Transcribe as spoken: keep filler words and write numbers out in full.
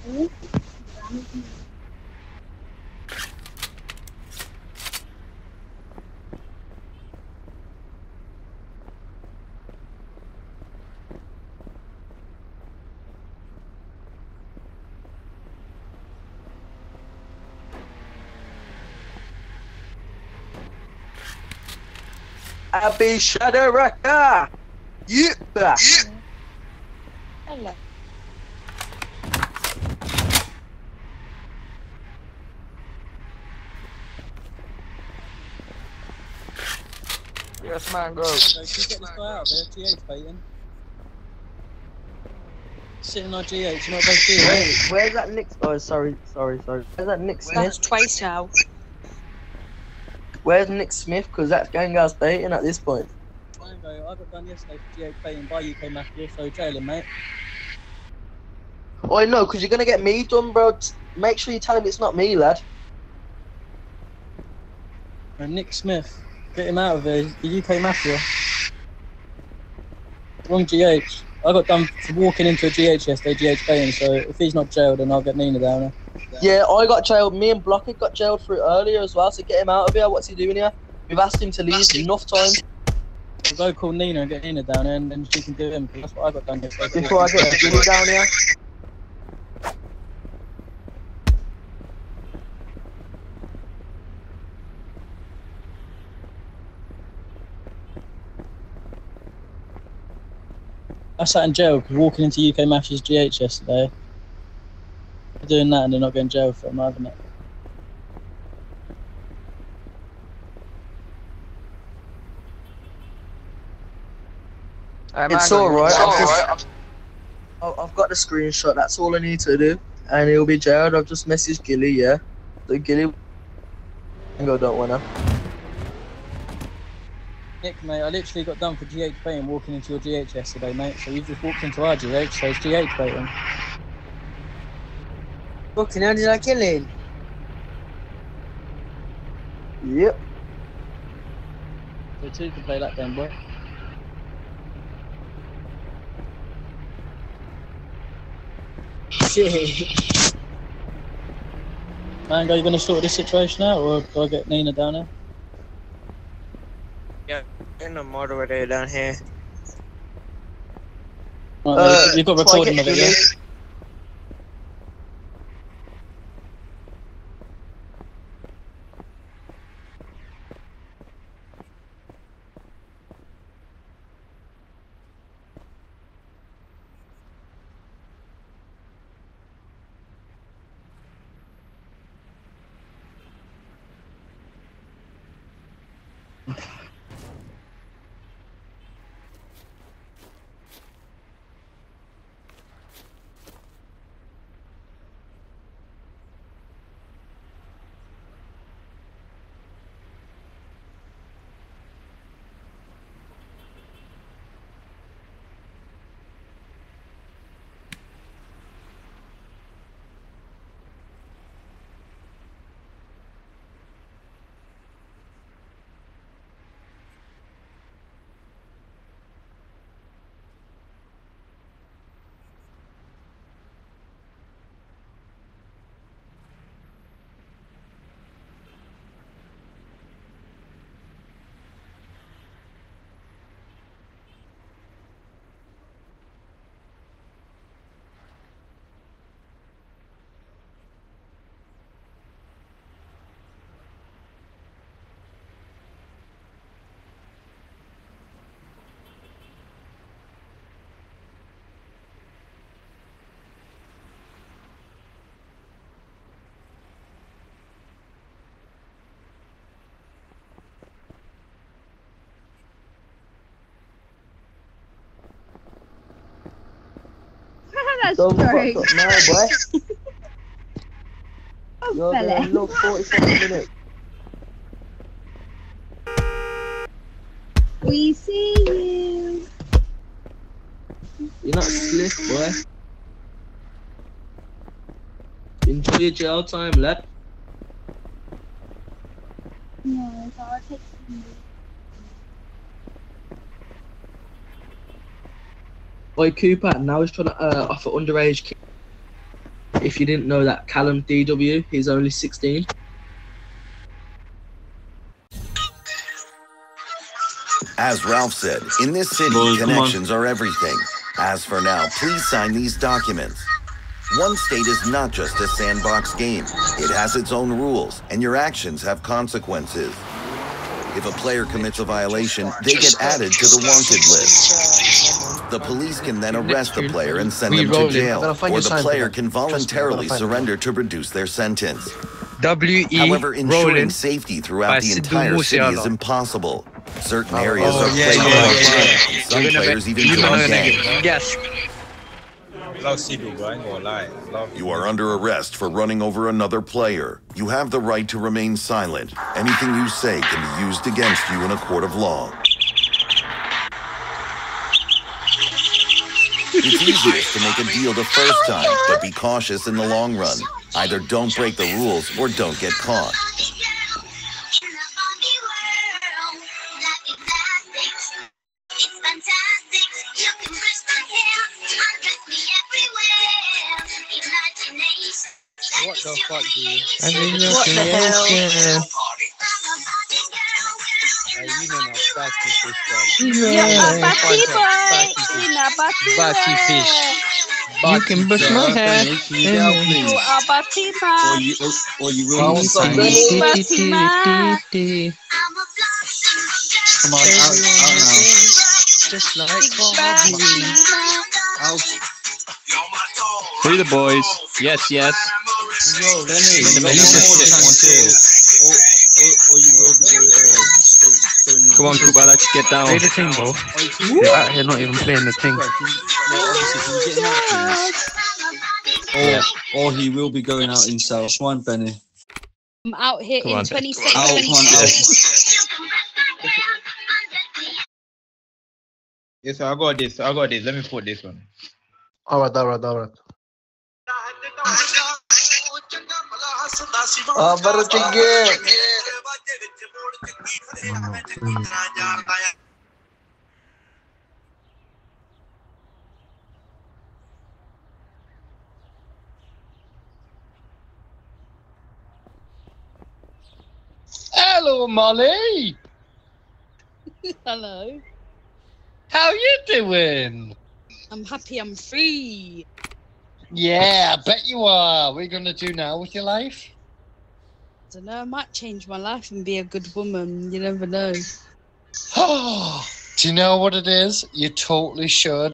Happy Shadaraka! Yeah! Hello. Yes, man, go. Can you get this guy out of there? G H baiting. Sitting on G H, you're not going to do Wait, it. where's that Nick? Oh, sorry, sorry, sorry. Where's that Nick Smith? That's twice now. Where's Nick Smith? Because that's Gengar's baiting at this point. Mango, I got done yesterday for G H baiting by U K Mafia, so jail him, mate. Oh, no, because you're going to get me done, bro. Make sure you tell him it's not me, lad. And Nick Smith, get him out of there. The U K Mafia. Wrong G H. I got done for walking into a G H yesterday, G H baiting, so if he's not jailed, then I'll get Nina down there. Yeah, I got jailed. Me and Blockhead got jailed for it earlier as well, so get him out of here. What's he doing here? We've asked him to leave enough time. We'll go call Nina and get Nina down there, and then she can do him, because that's what I got done yesterday. Before I get Jimmy down here. I sat in jail because walking into U K Mafia's G H yesterday. They're doing that and they're not getting jailed for it, I'm having it. Hey, man, It's go. alright. It's I've, alright. just- I- I've got the screenshot. That's all I need to do. And he'll be jailed. I've just messaged Gilly, yeah. So Gilly... I don't wanna. Nick, mate, I literally got done for G H baiting walking into your G H yesterday, mate. So you just walked into our G H, so it's G H baiting. Fucking hell, did I kill him? Yep. So two can play that game, boy. Shit. Mango, you gonna sort this situation out, or do I get Nina down there? Yeah, in a moderator down here. Right, Uh, you've got try recording get of it, yeah? Gilly. That's Don't fuck true. up now, boy. Oh, You're fella. gonna look forty-seven minutes. We see you. You're not slick, boy. Enjoy your jail time, lad. No, so I'll take you. Boy, Cooper now he's trying to uh, offer underage kids. if you didn't know that Callum D W, he's only sixteen. As Ralph said, in this city, Boys, come on. connections are everything. As for now, please sign these documents. One state is not just a sandbox game. It has its own rules, and your actions have consequences. If a player commits a violation, they get added to the wanted list. The police can then arrest the player and send them to jail, or the player can voluntarily surrender to reduce their sentence. W E However, ensuring Rolling safety by throughout the Sidhu entire city is Moosewala. impossible. Certain areas Oh, are yeah, plagued yeah, by yeah, crime. yeah. Some You're gonna players be- even you're join gonna gangs. get- Yes. Love Sidhu, bro. I ain't gonna lie. Love You are under arrest for running over another player. You have the right to remain silent. Anything you say can be used against you in a court of law. It's easiest to make a deal the first time, but be cautious in the long run. Either don't break the rules or don't get caught. What the fuck, dude? I mean, What the hell? yeah. Hey, you know not fatty fish, bro. You're a batty boy. Fatty fish. You're a batty Batty boy. fish. You can brush my hair. Can you get out, You please? are a batty Or man. you, or, or you will Oh, be so signed. many- Batty man. Come on, out, out now. Just like Big batty man. Out. Free the boys. Yes, yes. Yo, Benny, Wait a you minute, got just one more get chance one, to- two. Or, or, or you will be going, uh, go- going in- Come on, Cooper, let's get down. play the thing, bro. Oh, you can- You're out here not even playing the thing. Right, can you- yeah, obviously, can you get him out, please? Or, Yeah. or he will be going out himself. Come on, Benny. I'm out here Come in on, then. twenty Out, come on, seconds. out. Yes, I got this. I got this. Let me put this one. Alright, alright, alright. Ah, baru tiga. Hello, Molly. Hello. How you doing? I'm happy I'm free. Yeah, I bet you are. What are you gonna do now with your life? don't know, I might change my life and be a good woman. You never know. Oh, do you know what it is? You totally should.